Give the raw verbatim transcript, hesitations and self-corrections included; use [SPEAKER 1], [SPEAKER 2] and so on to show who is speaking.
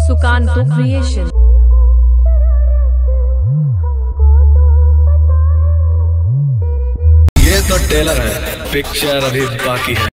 [SPEAKER 1] Sukanta creation.
[SPEAKER 2] ये तो teller है, पिक्चर अभी बाकी है।